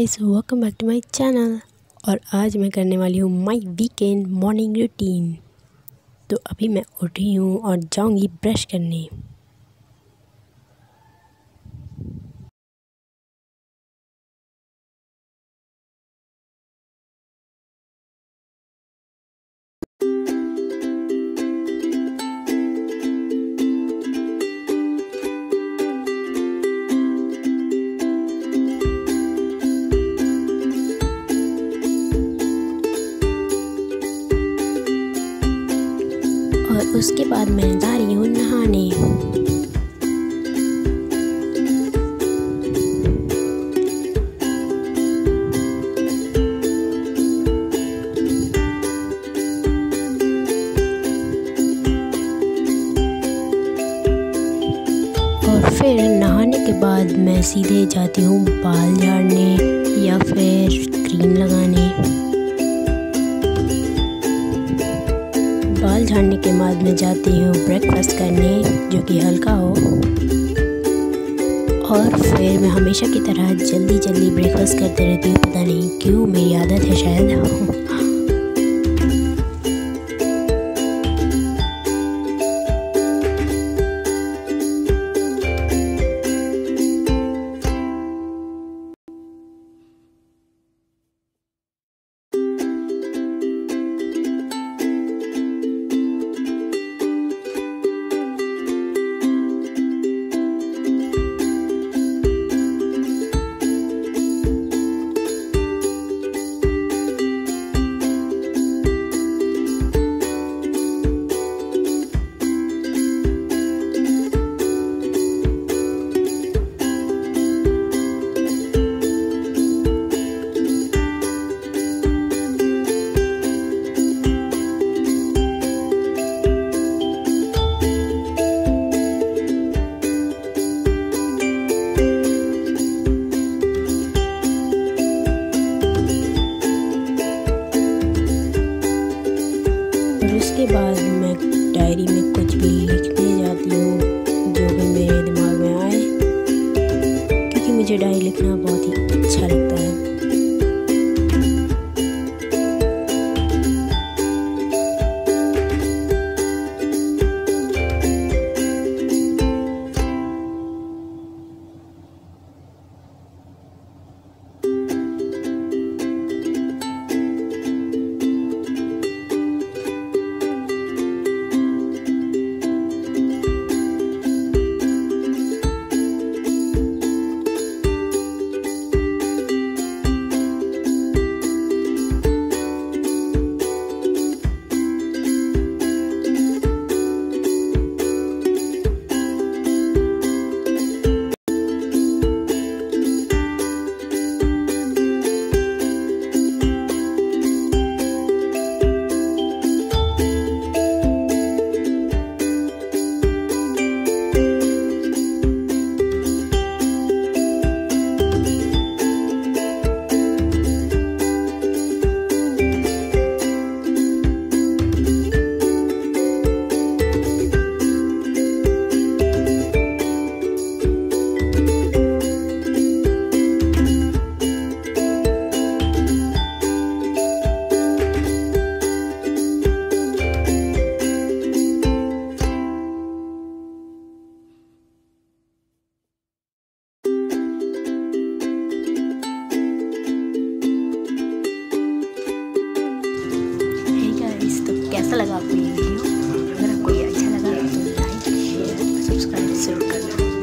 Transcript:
Guys, welcome back to my channel. और आज मैं करने वाली हूँ माय वीकेंड मॉर्निंग रूटीन। तो अभी मैं उठी हूँ और जाऊँगी ब्रश करने। और उसके बाद मैं जा रही हूँ नहाने। और फिर नहाने के बाद मैं सीधे जाती हूँ बाल झाड़ने या फिर क्रीम लगाने। बाल झाड़ने के बाद मैं जाती हूँ ब्रेकफास्ट करने, जो कि हल्का हो। और फिर मैं हमेशा की तरह जल्दी ब्रेकफास्ट करते रहती हूँ, पता नहीं क्यों, मेरी आदत है शायद। उसके बाद मैं डायरी में कुछ भी लिखने जाती हूँ, जो भी मेरे दिमाग में आए, क्योंकि मुझे डायरी लिखना बहुत ही अच्छा लगता है। कैसा लगा आपको ये वीडियो? अगर आपको ये अच्छा लगा तो लाइक, शेयर, सब्सक्राइब जरूर करना।